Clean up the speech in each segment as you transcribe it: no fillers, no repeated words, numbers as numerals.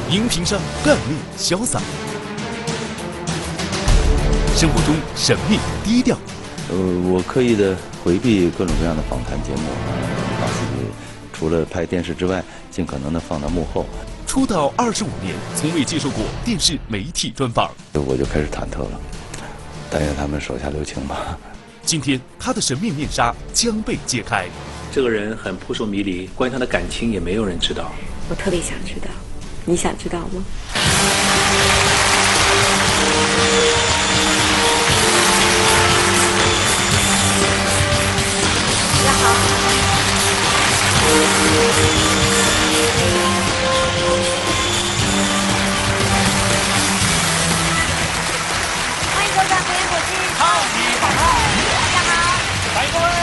荧屏上干练潇洒，生活中神秘低调。 我刻意的回避各种各样的访谈节目，把自己除了拍电视之外，尽可能的放到幕后。 出道25年，从未接受过电视媒体专访， 我就开始忐忑了。但愿他们手下留情吧。 今天，他的神秘面纱将被揭开。 这个人很扑朔迷离，关于他的感情也没有人知道。 我特别想知道，你想知道吗？大家好。欢迎收看《国国际超级访谈》。大家好， 欢迎各位。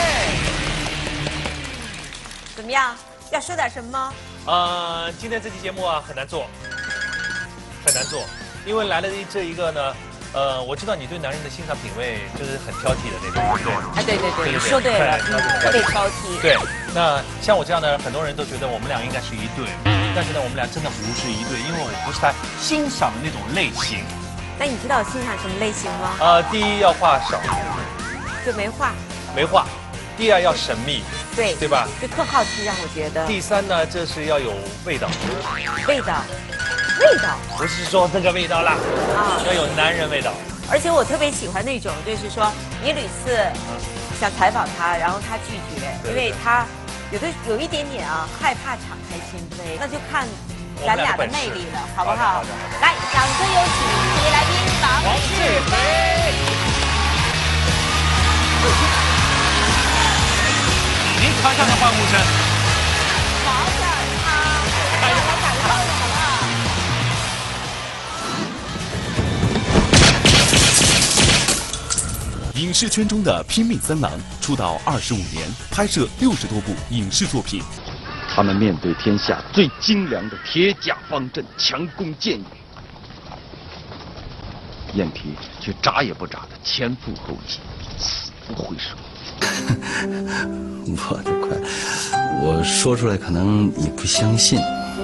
怎么样？要说点什么？ 今天这期节目啊很难做，很难做，因为来了这一个呢，我知道你对男人的欣赏品味就是很挑剔的那种，对不对？ 哎，对，你说对了，特别挑剔。 对，那像我这样的，很多人都觉得我们俩应该是一对，但是呢，我们俩真的不是一对，因为我不是他欣赏的那种类型。 那你知道我欣赏什么类型吗？ 第一要话少， 就没话。 没话。第二要神秘，对吧？ 就特好奇，让我觉得。 第三呢，这是要有味道。 味道， 不是说那个味道啦，要有男人味道。 而且我特别喜欢那种，就是说你屡次想采访他，然后他拒绝，因为他有一点点啊害怕敞开心扉，那就看咱俩的魅力了，好不好？来，掌声有请特别来宾王志飞。 您穿上的欢呼声， 好想他，来感受好不好？ 影视圈中的拼命三郎，出道25年，拍摄60多部影视作品。 他们面对天下最精良的铁甲方阵，强弓箭羽，眼皮却眨也不眨的前赴后继，死不回首。我的快，我说出来可能你不相信。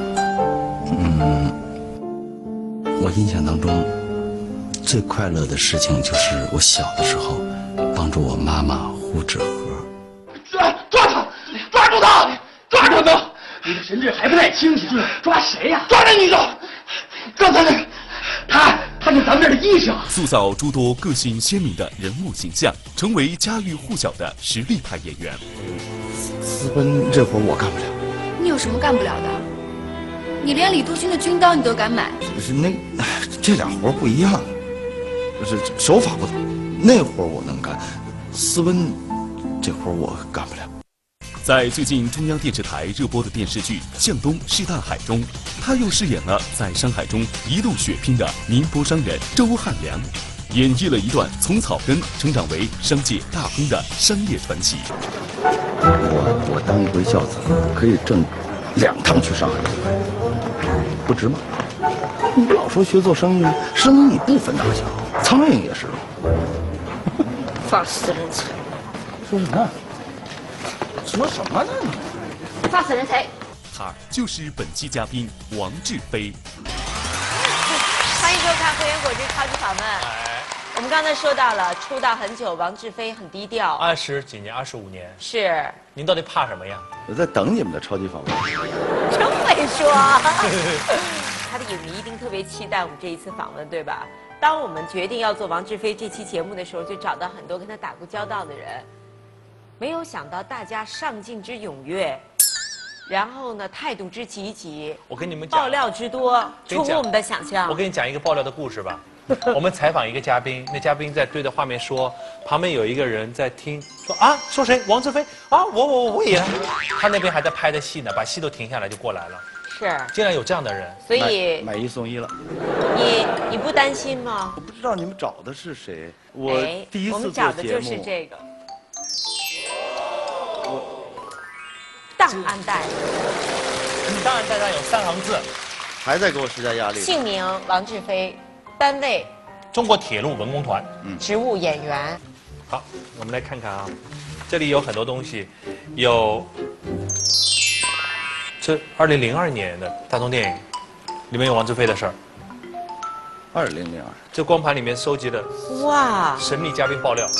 我印象当中最快乐的事情就是我小的时候帮助我妈妈糊纸盒。 抓他！抓住他！抓住他！你的神志还不太清醒，抓谁呀？抓那女的！刚才那个，他是咱们这儿的医生。 塑造诸多个性鲜明的人物形象，成为家喻户晓的实力派演员。 私奔这活我干不了。 你有什么干不了的？你连李督勋的军刀你都敢买？ 这俩活不一样，手法不同。那活我能干，私奔这活我干不了。 在最近中央电视台热播的电视剧《向东是大海》中，他又饰演了在山海中一路血拼的宁波商人周汉良，演绎了一段从草根成长为商界大亨的商业传奇。 我当一回孝子可以挣2趟去上海出差，不值吗？你老说学做生意，生意不分大小，苍蝇也是。 发死人财！ 说什么？说什么呢？ 发死人财！ 他就是本期嘉宾王志飞。 欢迎收看《会员果汁超级访问》。我们刚才说到了出道很久，王志飞很低调 20几年、25年。 是。 您到底怕什么呀？ 我在等你们的超级访问。 真会说。他的影迷一定特别期待我们这一次访问，对吧？当我们决定要做王志飞这期节目的时候，就找到很多跟他打过交道的人。没有想到大家上进之踊跃，然后呢态度之积极， 我跟你们讲， 爆料之多，出乎我们的想象。 我跟你讲一个爆料的故事吧。我们采访一个嘉宾，那嘉宾在对着画面说，旁边有一个人在听，说啊，说谁？王志飞啊，我也。他那边还在拍的戏呢，把戏都停下来就过来了。 是， 竟然有这样的人， 所以买1送1了。 你不担心吗？ 我不知道你们找的是谁，我第一次做节目。 我们找的就是这个。档案袋， 档案袋上有3行字， 还在给我施加压力。 姓名王志飞，单位中国铁路文工团， 职务演员。 好，我们来看看啊，这里有很多东西，有这2002年的大众电影， 里面有王志飞的事儿。 2002， 这光盘里面收集的哇， 神秘嘉宾爆料。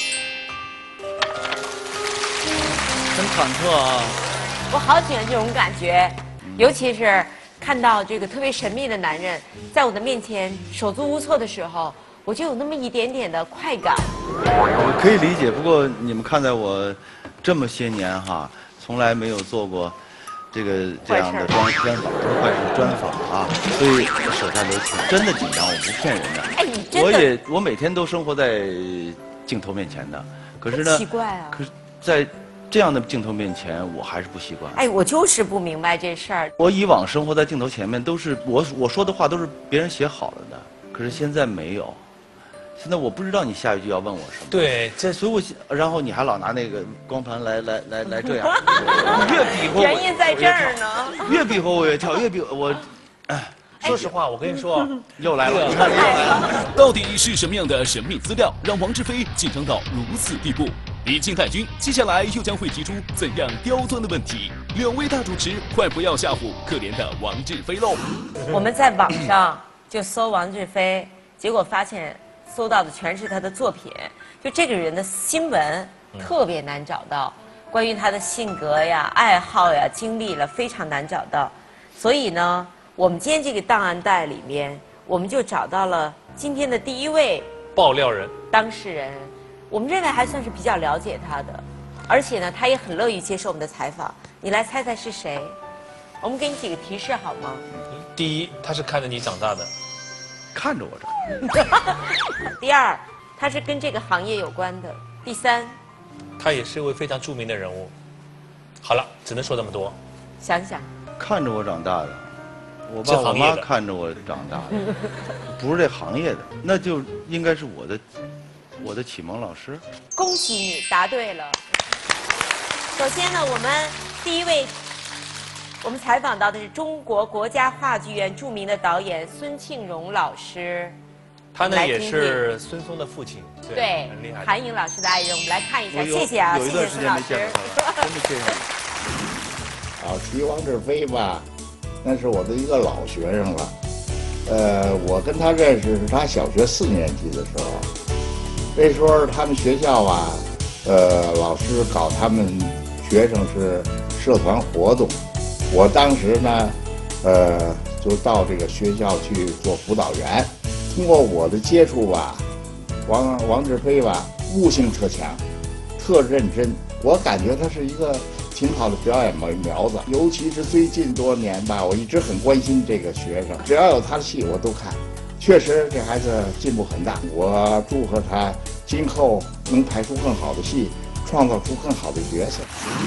很忐忑啊。 我好喜欢这种感觉，尤其是看到这个特别神秘的男人在我的面前手足无措的时候，我就有那么一点点的快感。 我可以理解，不过你们看在我这么些年哈，从来没有做过这样的专访，不是坏事专访啊，所以手下留情，真的紧张，我不骗人的。 哎，你真的我每天都生活在镜头面前的，可是呢， 奇怪啊。 可是在这样的镜头面前，我还是不习惯。 哎，我就是不明白这事儿。 我以往生活在镜头前面，都是我说的话都是别人写好了的，可是现在没有。现在我不知道你下一句要问我什么。 对，这所以然后你还老拿那个光盘来这样，越比划原因在这儿呢。 越比划我越跳，越比我， 说实话，我跟你说， 又来了， 这个你看又来了。 到底是什么样的神秘资料让王志飞紧张到如此地步？李靖太君接下来又将会提出怎样刁钻的问题？两位大主持，快不要吓唬可怜的王志飞喽！ 我们在网上就搜王志飞，结果发现搜到的全是他的作品，就这个人的新闻特别难找到，关于他的性格呀、爱好呀、经历了非常难找到，所以呢，我们今天这个档案袋里面，我们就找到了今天的第一位爆料人当事人，我们认为还算是比较了解他的，而且呢，他也很乐意接受我们的采访。你来猜猜是谁？我们给你几个提示好吗？ 第一，他是看着你长大的； 看着我这， 第二，他是跟这个行业有关的；第三， 他也是一位非常著名的人物。好了，只能说这么多。 想想， 看着我长大的，我爸我妈看着我长大的，不是这行业的，那就应该是我的启蒙老师。 恭喜你答对了。首先呢，我们第一位，我们采访到的是中国国家话剧院著名的导演孙庆荣老师。 他呢也是孙松的父亲， 对， 很厉害。 韩颖老师的爱人，我们来看一下，谢谢啊，谢谢孙老师。 真的谢谢你。 提王志飞吧，那是我的一个老学生了。我跟他认识是他小学4年级的时候，那时候他们学校啊，老师搞他们学生是社团活动，我当时呢，就到这个学校去做辅导员。通过我的接触吧，王志飞吧，悟性特强，特认真。我感觉他是一个挺好的表演苗子，尤其是最近多年吧，我一直很关心这个学生，只要有他的戏我都看。确实，这孩子进步很大，我祝贺他今后能拍出更好的戏，创造出更好的角色。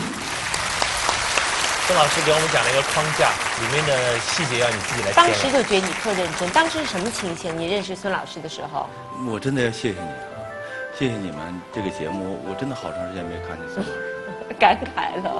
孙老师给我们讲了一个框架，里面的细节要你自己来填。 当时就觉得你特认真，当时是什么情形？你认识孙老师的时候？ 我真的要谢谢你啊，谢谢你们这个节目，我真的好长时间没看见孙老师。 感慨了。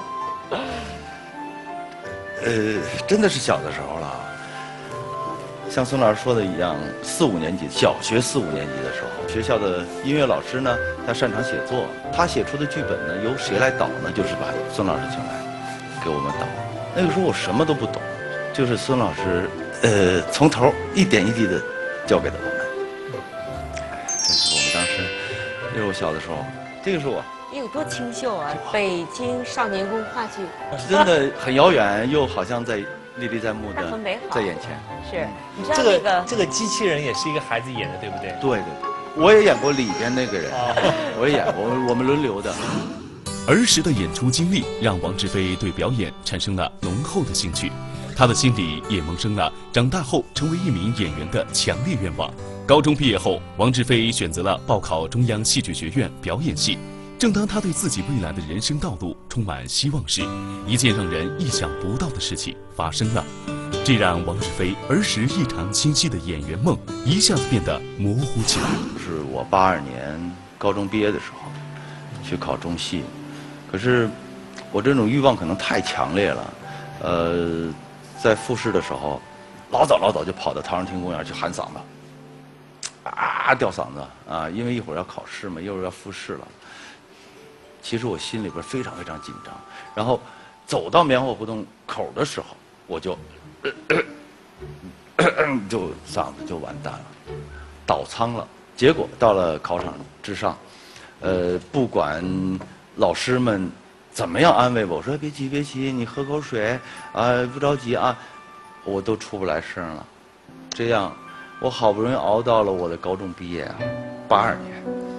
真的是小的时候了。像孙老师说的一样，4、5年级，小学4、5年级的时候，学校的音乐老师呢，他擅长写作，他写出的剧本呢，由谁来导呢？就是把孙老师请来，给我们导。那个时候我什么都不懂，就是孙老师，从头一点一滴的教给了我们。这是我们当时，那是我小的时候，这个是我。 你有多清秀啊！北京少年宫话剧， 真的很遥远，又好像在历历在目的但很美好在眼前。 是，你知道那个这个机器人也是一个孩子演的，对不对？ 对对对，我也演过里边那个人，我也演过，我们轮流的。 儿时的演出经历让王志飞对表演产生了浓厚的兴趣，他的心里也萌生了长大后成为一名演员的强烈愿望。高中毕业后，王志飞选择了报考中央戏剧学院表演系。正当他对自己未来的人生道路充满希望时，一件让人意想不到的事情发生了，这让王志飞儿时异常清晰的演员梦一下子变得模糊起来。 是我82年高中毕业的时候去考中戏，可是我这种欲望可能太强烈了，在复试的时候，老早就跑到陶然亭公园去喊嗓子，吊嗓子啊，因为一会儿要考试嘛，一会儿要复试了。其实我心里边非常紧张，然后走到棉花胡同口的时候，我就就嗓子就完蛋了，倒仓了。结果到了考场之上，不管老师们怎么样安慰我说别急别急，你喝口水啊，不着急啊，我都出不来声了。这样，我好不容易熬到了我的高中毕业啊，82年，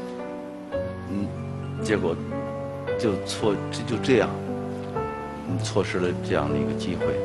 结果就这样，错失了这样的一个机会。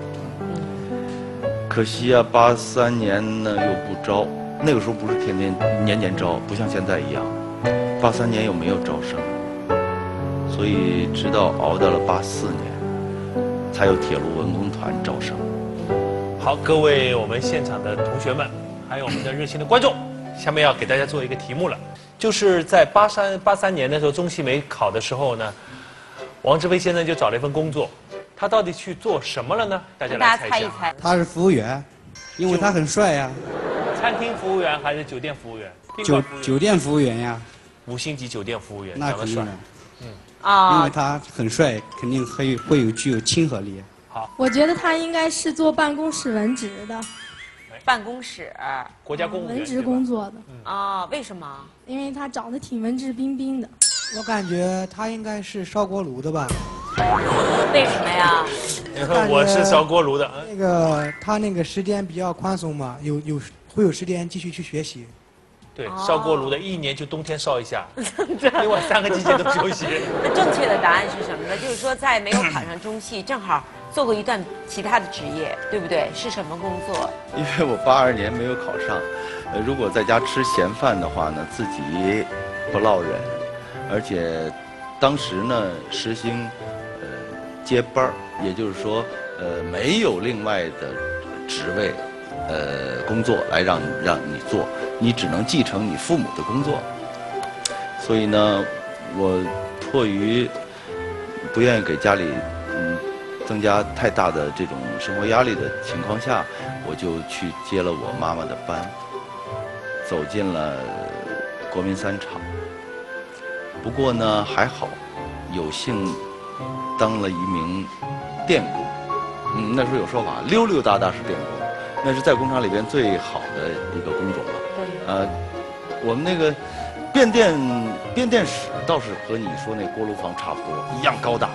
可惜啊，83年呢又不招，那个时候不是天天年年招，不像现在一样，83年又没有招生，所以直到熬到了84年，才有铁路文工团招生。 好，各位我们现场的同学们，还有我们的热心的观众，下面要给大家做一个题目了，就是在83年的时候，中戏没考的时候呢，王志飞先生就找了一份工作。他到底去做什么了呢？大家来猜一下。 他是服务员，因为他很帅呀。 餐厅服务员还是酒店服务员？ 酒店服务员呀。 5星级酒店服务员， 那肯定的。 啊， 因为他很帅，肯定会具有亲和力。 好， 我觉得他应该是做办公室文职的。 办公室。 国家公务员。 文职工作的。 啊，为什么？ 因为他长得挺文质彬彬的。 我感觉他应该是烧锅炉的吧。 为什么呀？ 我是烧锅炉的。 他那个时间比较宽松嘛，会有时间继续去学习。 对，烧锅炉的1年就冬天烧一下，另外3个季节都休息。 那正确的答案是什么呢？就是说在没有考上中戏，正好做过一段其他的职业，对不对？是什么工作？ 因为我82年没有考上，如果在家吃闲饭的话呢，自己不落忍，而且当时呢实行接班儿，也就是说没有另外的职位工作来让你做，你只能继承你父母的工作。所以呢，我迫于不愿意给家里增加太大的这种生活压力的情况下，我就去接了我妈妈的班，走进了国民3厂。不过呢，还好，有幸当了一名电工。那时候有说法，溜溜达达是电工，那是在工厂里边最好的一个工种了。我们那个变电室倒是和你说那锅炉房差不多，一样高大。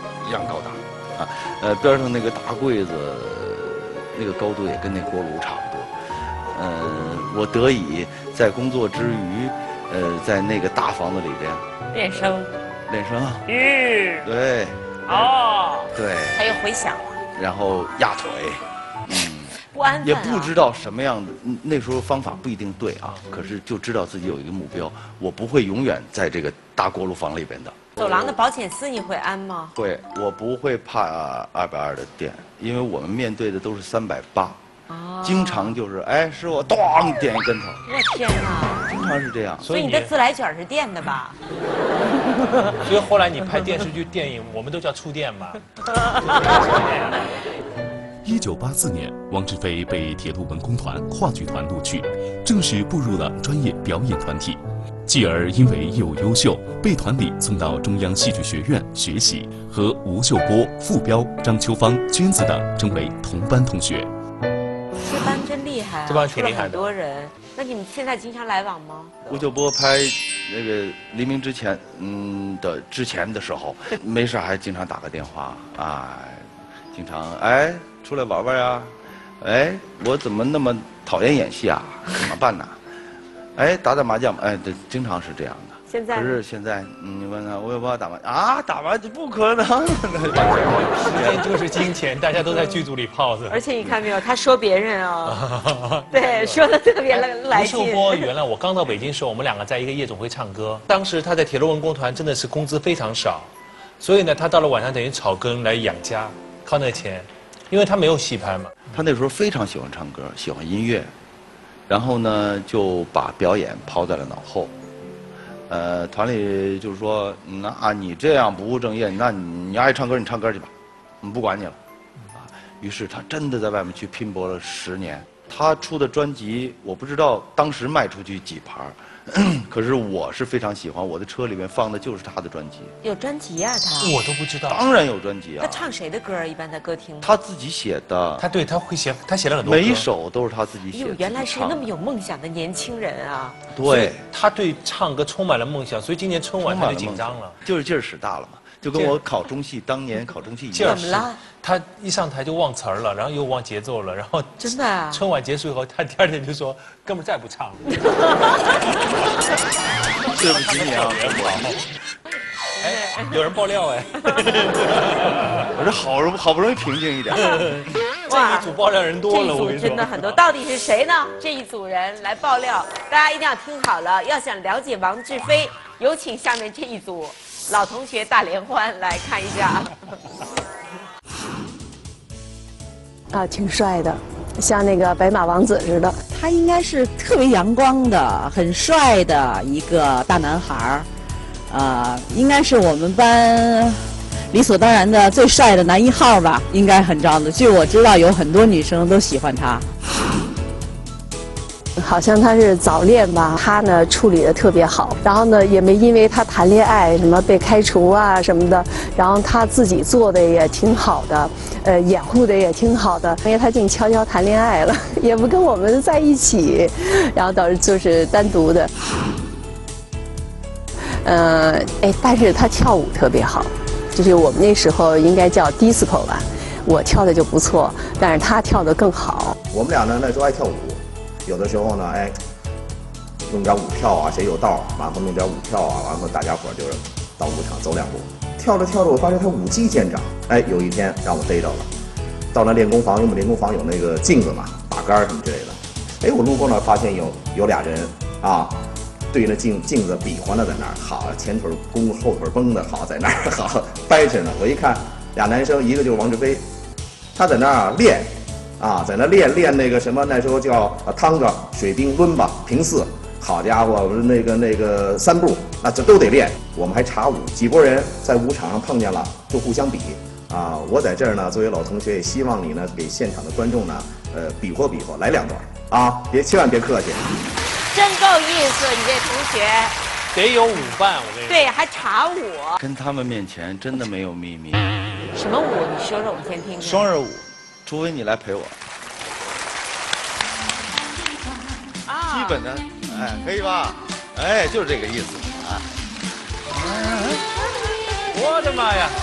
边上那个大柜子，那个高度也跟那锅炉差不多。我得以在工作之余，在那个大房子里边练声。 对。对。 还有回响。 然后压腿。 不安分。 也不知道什么样的，那时候方法不一定对啊，可是就知道自己有一个目标，我不会永远在这个大锅炉房里边的。 走廊的保险丝你会安吗？ 会，我不会怕220的电，因为我们面对的都是380，经常就是师傅咣点一跟头。 我天哪！ 经常是这样。 所以你的自来卷是电的吧？ 所以后来你拍电视剧、电影，我们都叫触电嘛。 1984年，王志飞被铁路文工团话剧团录取，正式步入了专业表演团体。继而因为业务优秀，被团里送到中央戏剧学院学习，和吴秀波、傅彪、张秋芳、娟子等成为同班同学。 这班真厉害， 这班挺厉害的。 很多人，那你们现在经常来往吗？ 吴秀波拍那个黎明之前的时候，没事还经常打个电话经常出来玩玩呀，我怎么那么讨厌演戏啊？怎么办呢？打麻将，对，经常是这样的。 现在可是现在，你问他我有办法打麻将打麻将不可能。 时间就是金钱，大家都在剧组里泡着。 而且你看没有，他说别人对，说的特别来劲。 吴秀波，原来我刚到北京的时候，我们2个在一个夜总会唱歌，当时他在铁路文工团真的是工资非常少，所以呢，他到了晚上等于草根来养家，靠那钱。因为他没有戏拍嘛， 他那时候非常喜欢唱歌，喜欢音乐，然后呢就把表演抛在了脑后。团里就是说，那你这样不务正业，那你爱唱歌你唱歌去吧，不管你了。于是他真的在外面去拼搏了10年， 他出的专辑，我不知道当时卖出去几盘，可是我是非常喜欢，我的车里面放的就是他的专辑。 有专辑啊，他我都不知道。 当然有专辑啊。 他唱谁的歌儿？一般在歌厅。 他自己写的。 他会写，他写了很多歌。 每一首都是他自己写的。 原来是那么有梦想的年轻人啊！ 对， 他对唱歌充满了梦想，所以今年春晚他就紧张了， 就是劲儿使大了嘛。就跟我考中戏当年考中戏一样。怎么了？ 他一上台就忘词儿了，然后又忘节奏了，然后真的啊。 春晚结束以后，他第2天就说：“哥们儿再不唱了。” 对不起你啊， 哎，有人爆料哎。 我这好不容易平静一点。 这一组爆料人多了，我跟你说。 真的很多，到底是谁呢？这一组人来爆料，大家一定要听好了。要想了解王志飞，有请下面这一组老同学大联欢来看一下。 啊，挺帅的，像那个白马王子似的。 他应该是特别阳光的、很帅的一个大男孩儿，应该是我们班理所当然的最帅的男1号吧，应该很着的。据我知道，有很多女生都喜欢他。 好像他是早恋吧，他呢处理的特别好，然后呢也没因为他谈恋爱什么被开除啊什么的，然后他自己做的也挺好的，掩护的也挺好的，因为他净悄悄谈恋爱了，也不跟我们在一起，然后导致就是单独的，但是他跳舞特别好，就是我们那时候应该叫 disco 吧，我跳的就不错，但是他跳的更好。 我们俩呢那时候爱跳舞。有的时候呢，弄点舞跳啊，谁有道，然后弄点舞跳啊，完后大家伙就是到舞场走2步，跳着跳着，我发现他舞技见长。有一天让我逮着了，到那练功房，因为我们练功房有那个镜子嘛，把杆什么之类的。我路过那发现有俩人啊，对着镜子比划呢，在那儿，好，前腿弓后腿绷的好，在那儿好掰扯呢。我一看，俩男生，一个就是王志飞，他在那儿练。在那练那个什么，那时候叫趟着水兵抡吧，平四，好家伙，那个3步，那这都得练。我们还查舞，几拨人在舞场上碰见了，就互相比啊。我在这儿呢，作为老同学，也希望你呢给现场的观众呢，比划比划，来2段啊，千万别客气。 真够意思，你这同学。 得有舞伴，我跟你说。 对，还查舞。 跟他们面前真的没有秘密。 什么舞？你说说，我们先听听。 双人舞。除非你来陪我，基本的，可以吧？就是这个意思啊。 我的妈呀！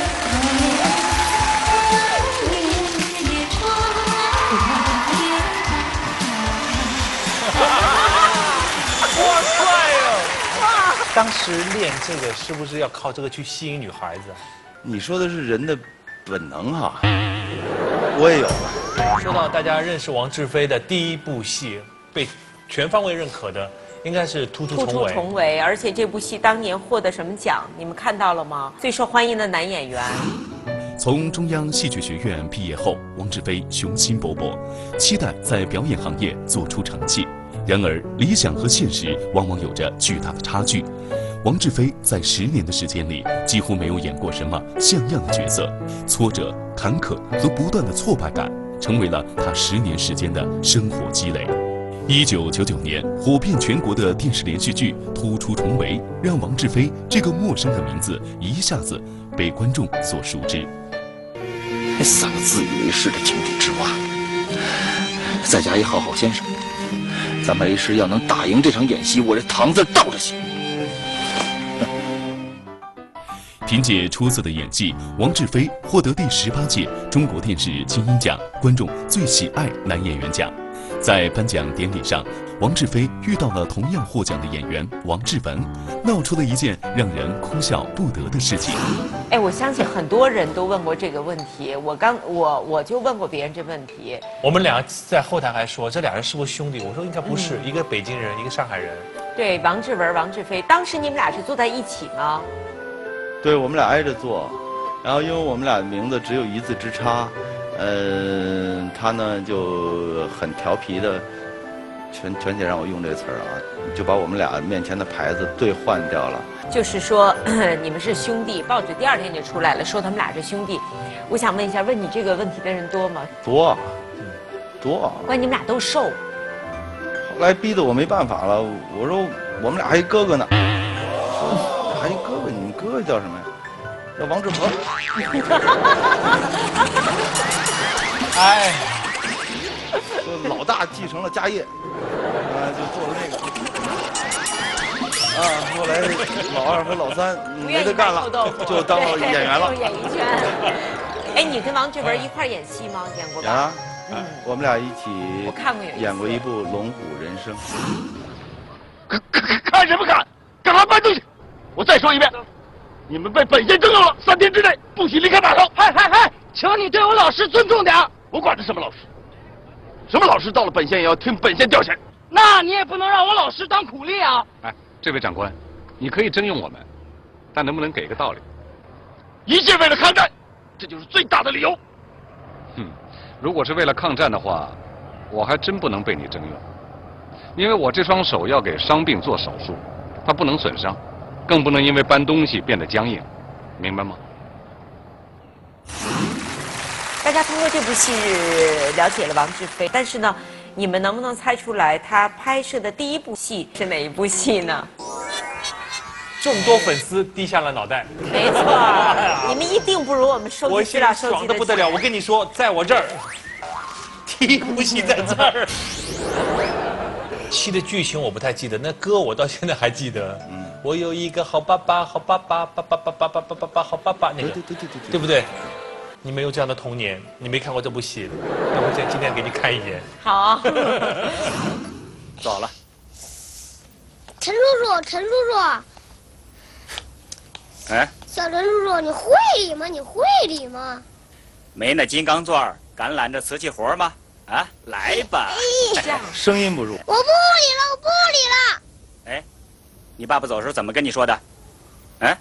哇帅哟！哇！当时练这个是不是要靠这个去吸引女孩子？ 你说的是人的本能哈。我也有。 说到大家认识王志飞的第一部戏，被全方位认可的，应该是《突出重围》。突出重围，而且这部戏当年获得什么奖？你们看到了吗？最受欢迎的男演员。 从中央戏剧学院毕业后，王志飞雄心勃勃，期待在表演行业做出成绩。然而，理想和现实往往有着巨大的差距。王志飞在10年的时间里，几乎没有演过什么像样的角色，挫折、坎坷和不断的挫败感，成为了他10年时间的生活积累。1999年火遍全国的电视连续剧《突出重围》，让王志飞这个陌生的名字一下子被观众所熟知。 3个自以为是的井底之蛙，再加一好好先生，咱们 A 师要能打赢这场演习，我这堂子倒着写。 凭借出色的演技，王志飞获得第18届中国电视金鹰奖观众最喜爱男演员奖。在颁奖典礼上，王志飞遇到了同样获奖的演员王志文，闹出了一件让人哭笑不得的事情。 我相信很多人都问过这个问题，我就问过别人这问题。 我们俩在后台还说，这俩人是不是兄弟？我说应该不是，一个北京人，一个上海人。 对，王志文、王志飞，当时你们俩是坐在一起吗？ 对，我们俩挨着坐，然后因为我们俩的名字只有1字之差，他呢就很调皮的，全且让我用这个词儿啊，就把我们俩面前的牌子兑换掉了。 就是说你们是兄弟，报纸第2天就出来了，说他们俩是兄弟。我想问一下，问你这个问题的人多吗？ 多， 多。 关键你们俩都瘦。 后来逼得我没办法了，我说我们俩还一哥哥呢，还一哥哥，你们哥哥叫什么呀？叫王志和。 哎， 老大继承了家业，就做了那个。后来老二和老三没得干了，就当了演员了。 演艺圈。哎，你跟王志文一块演戏吗？演过吧？ 演啊。我们俩一起我看过有演过一部《龙虎人生》。 看什么看？干嘛搬东西？我再说一遍，你们被本县征用了，3天之内不许离开码头。嗨，请你对我老师尊重点。我管他什么老师，什么老师到了本县也要听本县调遣。那你也不能让我老师当苦力啊！ 哎，这位长官，你可以征用我们，但能不能给个道理？ 一切为了抗战，这就是最大的理由。 如果是为了抗战的话，我还真不能被你征用，因为我这双手要给伤病做手术，它不能损伤，更不能因为搬东西变得僵硬，明白吗？ 大家通过这部戏了解了王志飞，但是呢，你们能不能猜出来他拍摄的第一部戏是哪一部戏呢？ 众多粉丝低下了脑袋。 没错，你们一定不如我们收集资料收集爽的不得了。我跟你说，在我这儿，第一部戏在这儿。戏的剧情我不太记得，那歌我到现在还记得。我有一个好爸爸，好爸爸，爸爸爸爸爸爸爸爸好爸爸，那个对不对？你没有这样的童年，你没看过这部戏，那我今天给你看一眼。 好。 走了。 陈叔叔。 哎， 小陈叔叔，你会理吗？你会理吗？ 没那金刚钻敢揽着瓷器活吗？啊，来吧！ 声音不入。 我不理了。 哎，你爸爸走时候怎么跟你说的？啊？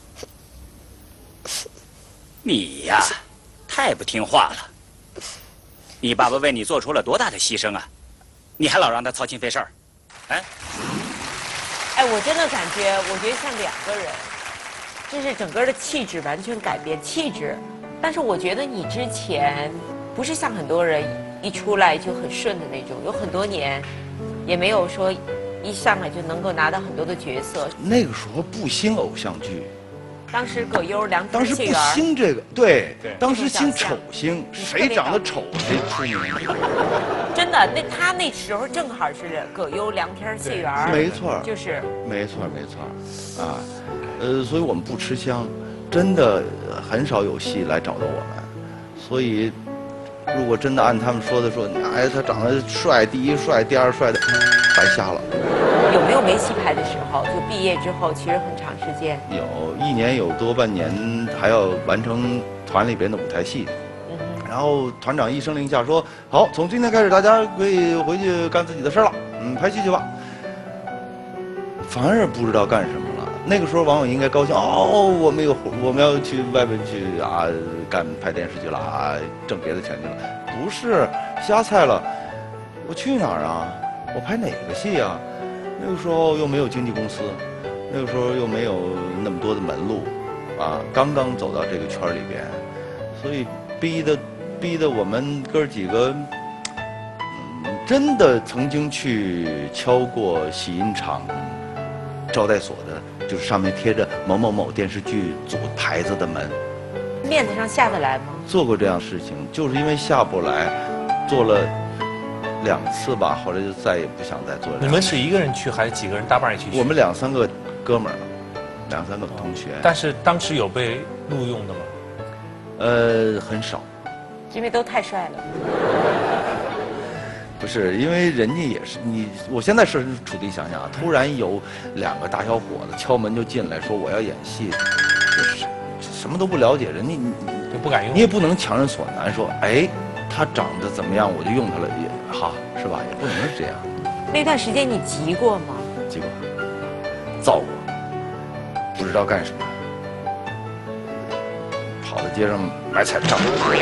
你呀，太不听话了。你爸爸为你做出了多大的牺牲啊？你还老让他操心费事儿？哎， 我真的感觉，我觉得像两个人。就是整个的气质完全改变气质，但是我觉得你之前不是像很多人一出来就很顺的那种，有很多年，也没有说一上来就能够拿到很多的角色。 那个时候不兴偶像剧， 当时葛优、梁当时不兴这个，对，当时兴丑星，谁长得丑谁出名。 真的，他那时候正好是葛优、梁天、谢元， 没错， 就是， 没错，啊。所以我们不吃香，真的很少有戏来找到我们，所以如果真的按他们说的说，哎，他长得帅，第一帅，第二帅的，白瞎了。 有没有没戏拍的时候？就毕业之后，其实很长时间。 有1年有多半年，还要完成团里边的舞台戏。然后团长一声令下说：“好，从今天开始，大家可以回去干自己的事了，拍戏去吧。”反而不知道干什么。那个时候网友应该高兴哦，我们要去外面去啊，拍电视剧了啊，挣别的钱去了。不是瞎猜了，我去哪儿啊？我拍哪个戏啊？那个时候又没有经纪公司，那个时候又没有那么多的门路，啊，刚刚走到这个圈里边，所以逼得我们哥几个，真的曾经去敲过洗印厂、招待所的。就是上面贴着某某某电视剧组牌子的门， 面子上下得来吗？ 做过这样的事情，就是因为下不来，做了2次吧，后来就再也不想再做了。 你们是一个人去还是几个人搭伴一起去？ 我们2、3个哥们儿，2、3个同学。 但是当时有被录用的吗？ 很少， 因为都太帅了。 不是，因为人家也是你，我现在设身处地想想啊，突然有2个大小伙子敲门就进来说我要演戏，什么都不了解，人家你就不敢用， 你也不能强人所难，说哎，他长得怎么样我就用他了也好是吧？也不能是这样。 那段时间你急过吗？ 急过，躁过，不知道干什么，跑到街上买彩票，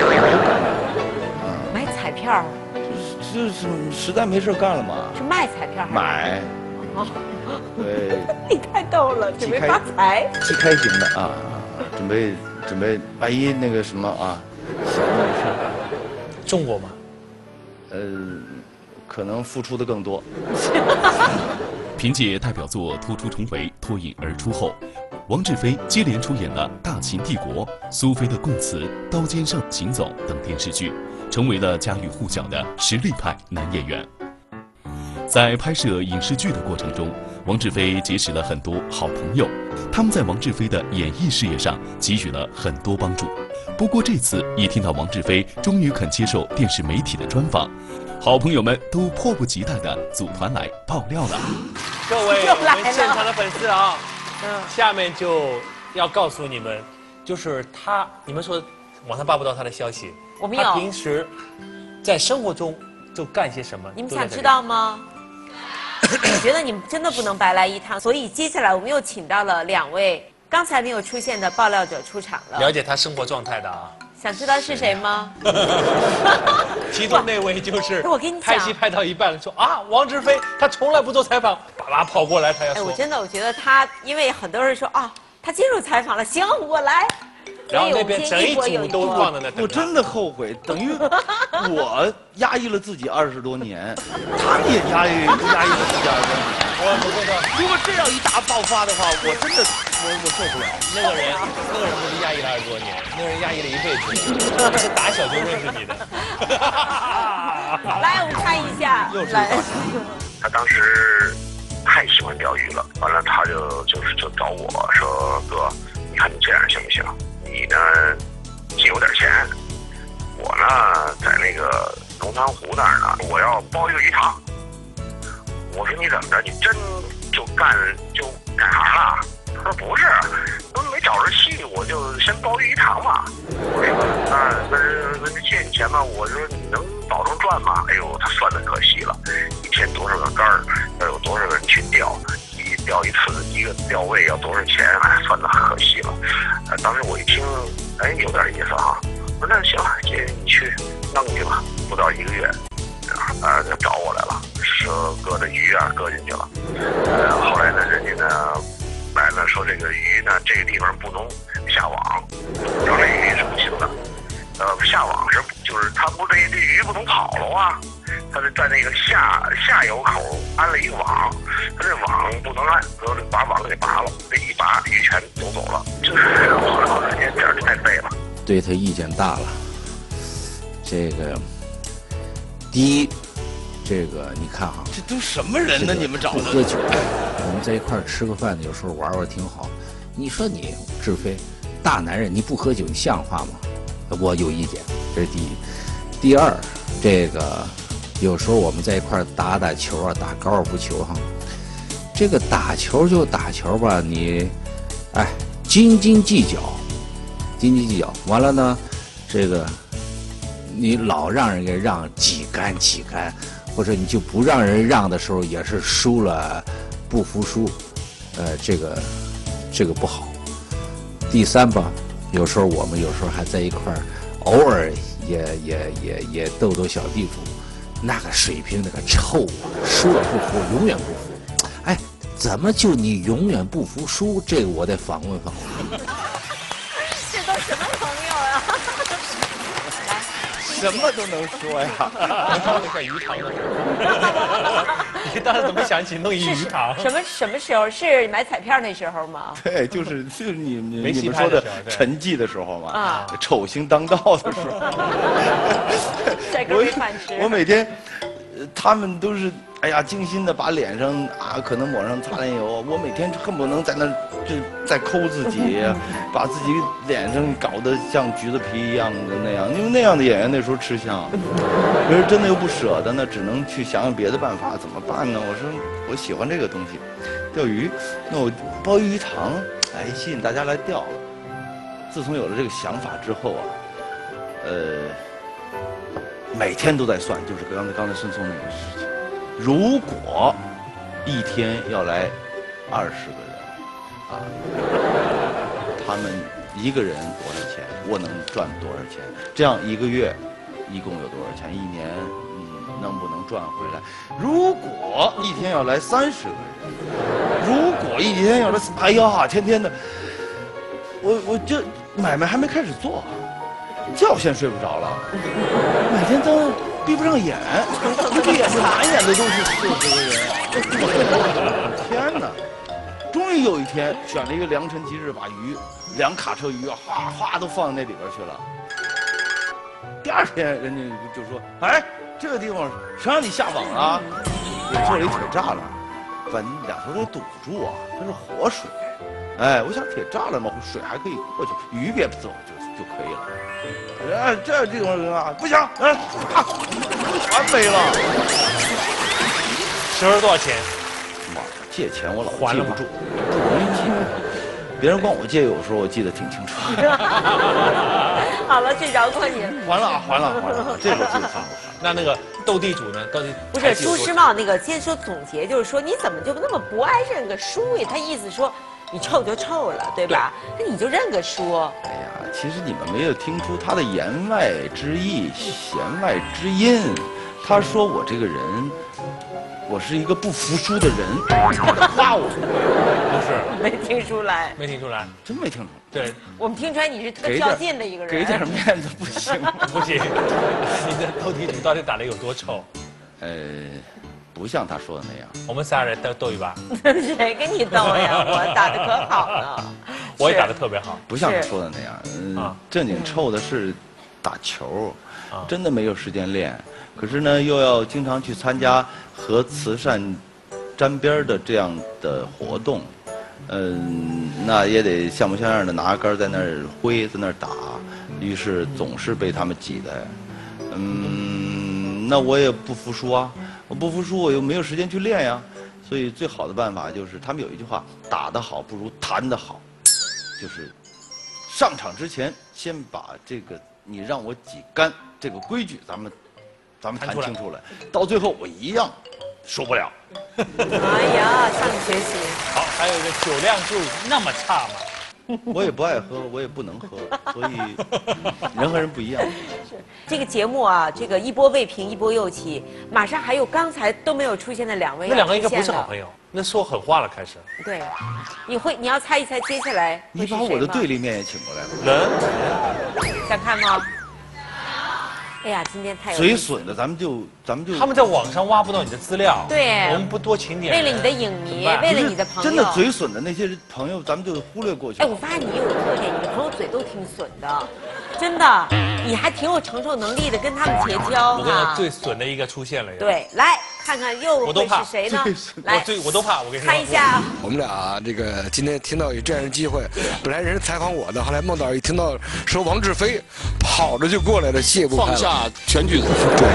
买彩票。 就是实在没事干了嘛， 是卖彩票还是买？对， 你太逗了，准备发财， 既开型的啊，准备万一那个什么啊，小的事中过吗？ 可能付出的更多。 凭借代表作突出重围脱颖而出后，王志飞接连出演了《大秦帝国》《苏菲的供词》《刀尖上行走》等电视剧，成为了家喻户晓的实力派男演员。在拍摄影视剧的过程中，王志飞结识了很多好朋友，他们在王志飞的演艺事业上给予了很多帮助。不过这次一听到王志飞终于肯接受电视媒体的专访，好朋友们都迫不及待地组团来爆料了。 各位我们现场的粉丝啊，下面就要告诉你们，就是他，你们说网上扒不到他的消息， 我们有。 他平时在生活中就干些什么？ 你们想知道吗？我觉得你们真的不能白来一趟，所以接下来我们又请到了2位刚才没有出现的爆料者出场了。 了解他生活状态的啊。 想知道是谁吗？ 其中那位就是我跟你讲， 拍戏拍到一半了，说啊，王志飞他从来不做采访，叭叭跑过来，他要说。 我觉得他，因为很多人说啊，他接受采访了，行，我来。 然后那边整一组都放在那。 我真的后悔，等于我压抑了自己20多年，他们也压抑了自己20多年。如果这样一大爆发的话，我真的我受不了。 那个人不是压抑了20多年，那个人压抑了一辈子，他是打小就认识你的。 来，我们看一下。来， 他当时太喜欢钓鱼了，完了他就找我说，哥，你看你这样行不行？你呢，既有点钱，我呢在那个龙潭湖那儿呢，我要包一个鱼塘。我说你怎么着？你真就干行了？他说不是，都没找着戏，我就先包鱼塘嘛。我说那借你钱吧。我说你能保证赚吗？哎呦，他算的可细了，一天多少个竿儿，要有多少个人去钓，钓一次一个钓位要多少钱，哎，算的可细了。当时我一听，哎，有点意思哈。我说那行了，姐你去弄去吧。不到1个月，就找我来了，说哥的鱼啊搁进去了。后来呢，人家呢来了，说这个鱼呢这个地方不能下网，说这鱼是不行的。下网就是他不这鱼不能跑了啊，他是在那个下游口安了一个网，他这网不能安，说把网给拔了，这一拔鱼全都走了，就是好长时间这样就太背了。 对他意见大了，这个第一，这个你看哈，这都什么人呢？你们找的？不喝酒，我们在一块儿吃个饭，有时候玩玩挺好。你说你志飞，大男人你不喝酒，你像话吗？我有意见，这是第一。第二，这个有时候我们在一块儿打球啊，打高尔夫球哈。这个打球就打球吧，你，哎，斤斤计较，完了呢，这个你老让人给让几杆，或者你就不让人让的时候，也是输了不服输，这个不好。第三吧，我们有时候还在一块儿，偶尔也斗小地主，那个水平那个臭，输了不服，永远不服。哎，怎么就你永远不服输？这个我得访问。 这都什么朋友啊？ 什么都能说呀！ 说了个鱼塘的事儿，你当时怎么想起弄一鱼塘？ 什么时候？是买彩票那时候吗？ 对，就是你们说的沉寂的时候嘛，啊，丑星当道的时候。 帅哥没饭吃。 我每天，他们都是哎呀精心的把脸上啊可能抹上擦脸油，我每天恨不能在那在抠自己，把自己脸上搞得像橘子皮一样的那样，因为那样的演员那时候吃香，可是真的又不舍得呢，只能去想别的办法，怎么办呢？我说我喜欢这个东西，钓鱼，那我包鱼塘，哎，吸引大家来钓。自从有了这个想法之后啊，每天都在算，就是刚才孙聪那个事情，如果一天要来20个人啊，他们一个人多少钱，我能赚多少钱？这样1个月一共有多少钱？1年能不能赚回来？如果一天要来30个人，如果一天要来，哎呀，天天的，我这买卖还没开始做，觉先睡不着了，每天闭不上眼，一闭眼满眼的都是40个人。天哪！终于有一天选了一个良辰吉日，把鱼2卡车鱼哗哗都放在那里边去了。第2天人家就说：“哎，这个地方谁让你下网啊？也做了一铁栅栏，把你2头给堵住啊，它是活水。哎，我想铁栅栏嘛，水还可以过去，鱼别走就可以了。哎，这地方啊，不行，全没了。 折了多少钱？ 妈，借钱我老还了吗记不住，不容易记。别人管我借，有时候我记得挺清楚。 好了，这饶过你了。 还了，这个记得还了。 那个斗地主呢？到底不是朱时茂那个，先说总结，就是说你怎么就那么不爱认个输呀？他意思说你臭就臭了，对吧？那你就认个输。 哎呀，其实你们没有听出他的言外之意、弦外之音。他说我这个人，我是一个不服输的人，夸我。 不是， 没听出来， 没听出来， 真没听出来。 对， 我们听出来你是特较劲的一个人。 给点面子不行吗？ 不行，你的斗地主到底打得有多臭？ 不像他说的那样。 我们3人斗一把。 谁跟你斗呀？我打得可好了。 我也打得特别好。 不像他说的那样。正经臭的是打球，真的没有时间练。可是呢，又要经常去参加和慈善沾边的这样的活动。那也得像模像样的拿杆在那儿挥，在那儿打，于是总是被他们挤的。那我也不服输啊，我不服输，我又没有时间去练呀。所以最好的办法就是，他们有一句话：打得好不如弹得好，就是上场之前先把这个你让我几杆这个规矩咱们谈清楚了，到最后我一样输不了。 哎呀，向你学习。 好，还有一个酒量就那么差吗？ 我也不爱喝，我也不能喝，所以人和人不一样。 是这个节目啊，这个一波未平一波又起，马上还有刚才都没有出现的2位。 那2个应该不是好朋友，那说狠话了开始。 对，你要猜一猜接下来你把我的对立面也请过来了。 想看吗？哎呀，今天太有嘴损的，咱们就他们在网上挖不到你的资料， 对， 我们不多请点。 为了你的影迷，为了你的朋友， 真的嘴损的那些朋友，咱们就忽略过去。 哎，我发现你有个特点，你的朋友嘴都挺损的，真的，你还挺有承受能力的，跟他们结交。 我跟他最损的一个出现了。 对，来看看又会是谁呢？ 来，我都怕，我跟你说。 看一下， 我们俩这个今天听到有这样的机会，本来人采访我的，后来孟导一听到说王志飞，跑着就过来了，谢不开了。 放下全剧组。 对。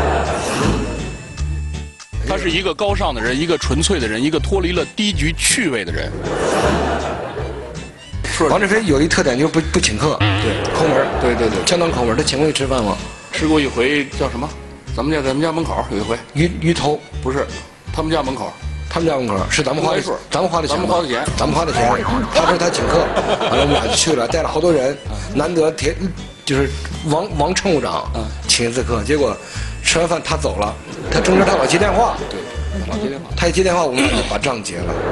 他是一个高尚的人，一个纯粹的人，一个脱离了低级趣味的人。 王志飞有一特点就是不请客， 对， 抠门， 对， 相当抠门。他请过你吃饭吗？ 吃过一回，叫什么？咱们家门口有一回。 鱼头不是，他们家门口。 他们家门口是咱们花的钱，咱们花的钱。他说他请客，完了我们俩就去了，带了好多人，难得就是王乘务长请一次客，结果吃完饭他走了，他中间他老接电话， 对，老接电话， 他一接电话我们俩就把账结了。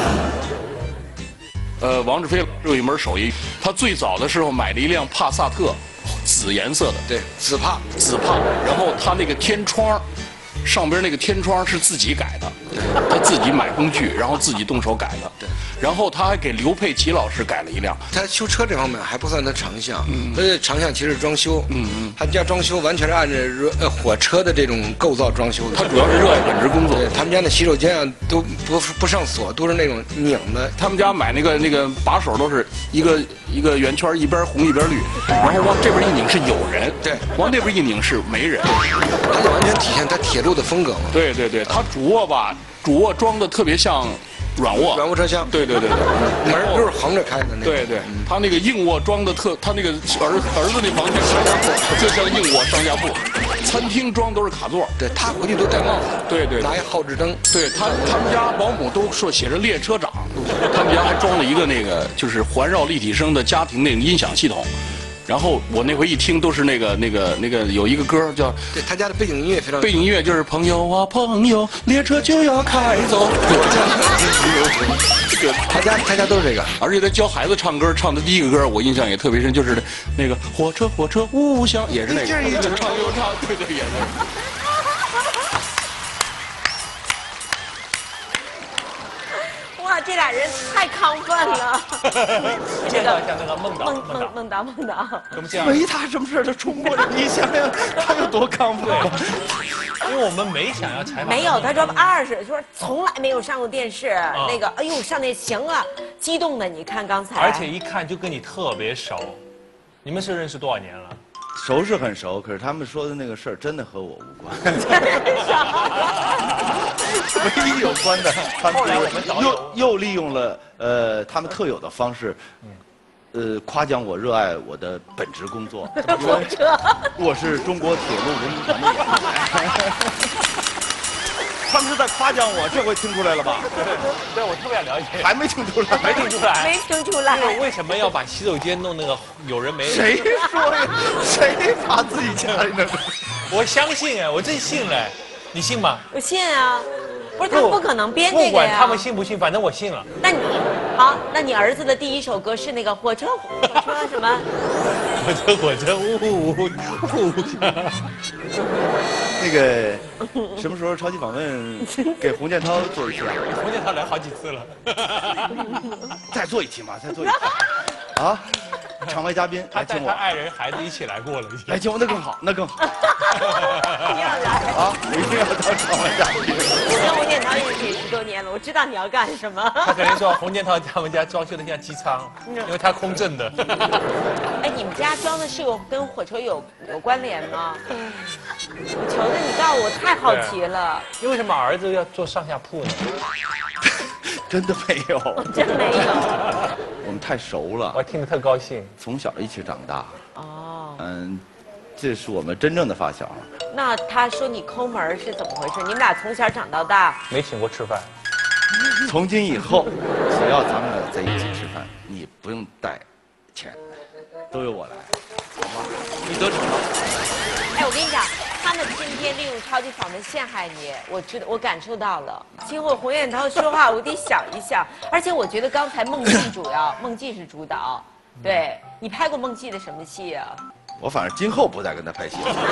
王志飞有一门手艺，他最早的时候买了一辆帕萨特，紫颜色的， 对，紫帕， 然后他那个天窗。上边那个天窗是自己改的，他自己买工具，然后自己动手改的。对，然后他还给刘佩琦老师改了一辆。 他修车这方面还不算他长项，他的长项其实是装修。他们家装修完全是按照火车的这种构造装修的。 他主要是热爱本职工作。 对，他们家那洗手间啊都不上锁，都是那种拧的。 他们家买那个把手都是一个圆圈，一边红一边绿，然后往这边一拧是有人， 对， 往那边一拧是没人。 他就完全体现他铁路的风格嘛。 对，他主卧装的特别像软卧车厢。 对，门都是横着开的那个。 对，他那个硬卧装的他那个儿子那房间上下铺就像硬卧上下铺，餐厅装都是卡座。 对，他回去都戴帽子。 对， 拿一号志灯。 对他们家保姆都说写着列车长，他们家还装了一个那个就是环绕立体声的家庭那个音响系统。然后我那回一听都是那个有一个歌叫， 对他家的背景音乐非常， 背景音乐就是朋友啊朋友，列车就要开走。对， 他家都是这个， 而且他教孩子唱歌，唱的第一个歌我印象也特别深，就是那个火车无响，也是那个又唱，对也是。 这俩人太亢奋了。 介绍一下那个孟导， 孟导， 怎么这样？ 没他什么事他冲过来，你想想他有多亢奋。 因为我们没想要采访。 没有，他说20，说从来没有上过电视。那个，哎呦，上那行啊，激动的，你看刚才。 而且一看就跟你特别熟，你们是认识多少年了？ 熟是很熟，可是他们说的那个事儿真的和我无关。唯一有关的，他们又利用了他们特有的方式，夸奖我热爱我的本职工作。我是中国铁路文工团的演员。他们是在夸奖我，这回听出来了吧？ 对，我特别了解。 还没听出来？ 没听出来？ 没听出来。 为什么要把洗手间弄那个有人没人？ 谁说呀？谁把自己家里那个？ 我相信哎，我真信嘞，你信吗？ 我信啊，不是他不可能编这个呀。 不管他们信不信，反正我信了。 那你好，那你儿子的第一首歌是那个火车什么？ 火车呜。 那个什么时候超级访问给洪建涛做一期啊？ 洪建涛来好几次了。 再做一期嘛，再做一期。啊，场外嘉宾他带他爱人孩子一起来过了， 来请我那更好，那更好。 你要来啊！我一定要当场外嘉宾。 我跟洪建涛认识也10多年了，我知道你要干什么。 他肯定说洪建涛他们家装修的像机舱，因为他空政的。 哎，你们家装的是跟火车有关联吗？我求着你告诉我，太好奇了。 你为什么儿子要坐上下铺呢？ 真的没有， 真没有。 我们太熟了， 我听得特高兴。 从小一起长大。 哦。 这是我们真正的发小。 那他说你抠门是怎么回事？你们俩从小长到大， 没请过吃饭。 从今以后，只要咱们俩在一起吃饭，你不用带钱，都由我来，好吗？你得逞了。 哎，我跟你讲。他们今天利用超级访问陷害你，我感受到了。今后洪建涛说话，我得想一想。而且我觉得刚才孟季是主导。对，你拍过孟季的什么戏啊？ 我反正今后不再跟他拍戏了。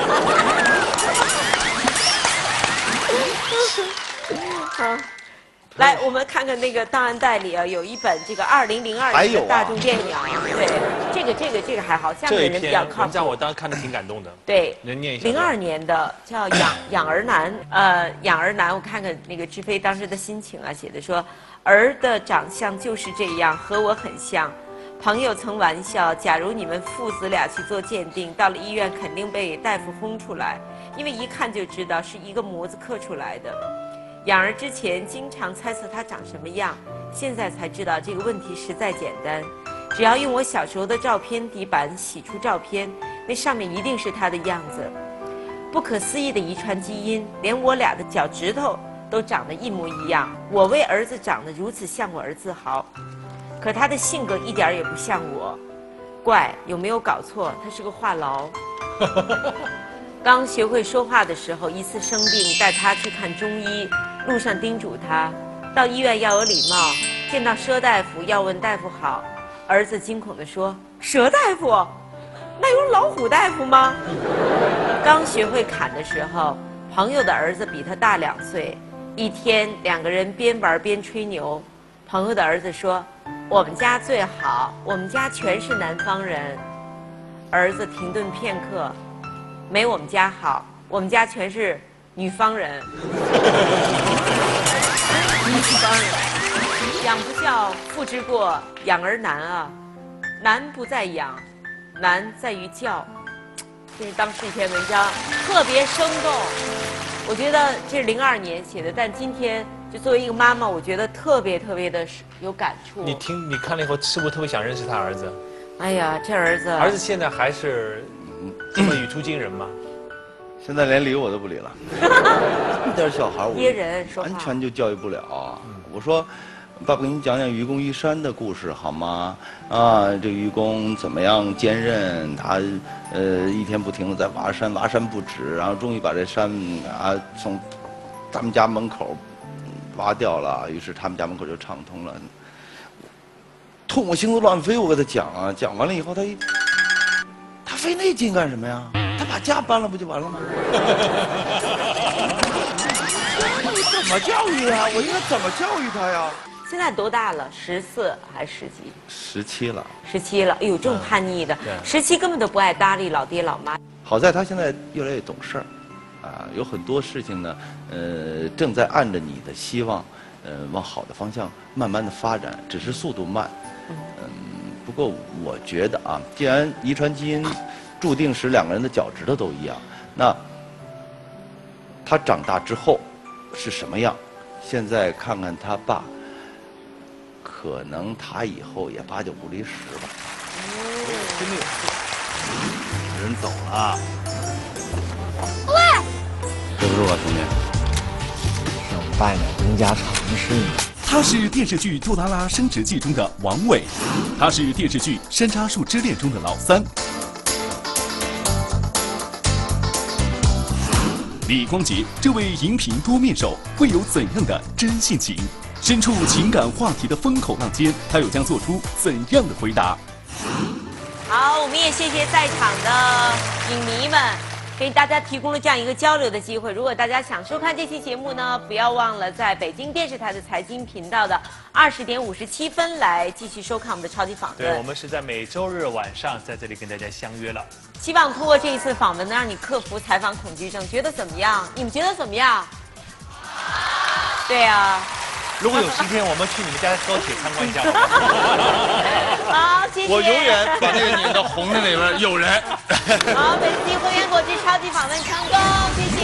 好，来，我们看看那个档案袋里啊，有一本这个2002年的大众电影。对，这个还好，下面人比较靠谱。 这我当时看的挺感动的。 对， 能念一下。 02年的叫养儿男，养儿男，我看看那个志飞当时的心情啊，写的说，儿的长相就是这样，和我很像。朋友曾玩笑，假如你们父子俩去做鉴定，到了医院肯定被大夫轰出来，因为一看就知道是一个模子刻出来的。养儿之前经常猜测他长什么样，现在才知道这个问题实在简单，只要用我小时候的照片底板洗出照片，那上面一定是他的样子。不可思议的遗传基因，连我俩的脚趾头都长得一模一样。我为儿子长得如此像我而自豪，可他的性格一点也不像我。怪，有没有搞错？他是个话痨。刚学会说话的时候，一次生病带他去看中医，路上叮嘱他，到医院要有礼貌，见到佘大夫要问大夫好。儿子惊恐地说：“佘大夫，那有老虎大夫吗？”刚学会砍的时候，朋友的儿子比他大2岁，一天2个人边玩边吹牛。朋友的儿子说：“我们家最好，我们家全是南方人。”儿子停顿片刻。没我们家好，我们家全是女方人。女方人，养不教，父之过，养儿难啊！难不在养，难在于教。这是当时一篇文章，特别生动。我觉得这是02年写的，但今天就作为一个妈妈，我觉得特别的有感触。 你看了以后，是不是特别想认识他儿子？ 哎呀，这儿子。 儿子现在还是这么语出惊人吗？ 现在连理我都不理了。这点小孩噎人，说话完全就教育不了。我说，爸爸给你讲讲愚公移山的故事好吗？啊，这愚公怎么样坚韧？他一天不停的在挖山，挖山不止，然后终于把这山从他们家门口挖掉了，于是他们家门口就畅通了。痛我心都乱飞，我给他讲啊，讲完了以后他费那劲干什么呀？他把家搬了不就完了吗？怎么教育他？我应该怎么教育他呀？ 现在多大了？14还是 17了。 17了，哎呦，这么叛逆的，17根本都不爱搭理老爹老妈。 好在他现在越来越懂事儿，有很多事情呢，正在按着你的希望，往好的方向慢慢的发展，只是速度慢。不过我觉得啊，既然遗传基因注定使两个人的脚趾头都一样，那他长大之后是什么样？现在看看他爸，可能他以后也8、9不离10吧。真的有人走了。 喂， 对不住啊，兄弟。 让我拜点公家常识呢。 他是电视剧《杜拉拉升职记》中的王伟，他是电视剧《山楂树之恋》中的老三。李光洁这位荧屏多面手会有怎样的真性情？身处情感话题的风口浪尖，他又将做出怎样的回答？ 好，我们也谢谢在场的影迷们，给大家提供了这样一个交流的机会。如果大家想收看这期节目呢，不要忘了在北京电视台的财经频道的20点57分来继续收看我们的超级访问。 对，我们是在每周日晚上在这里跟大家相约了。 希望通过这一次访问，能让你克服采访恐惧症。觉得怎么样？你们觉得怎么样？对啊。 如果有时间，我们去你们家的高铁参观一下。 好，谢谢。 我永远把这个拧到红的那边，有人。 好，本期红源果汁超级访问成功，谢谢。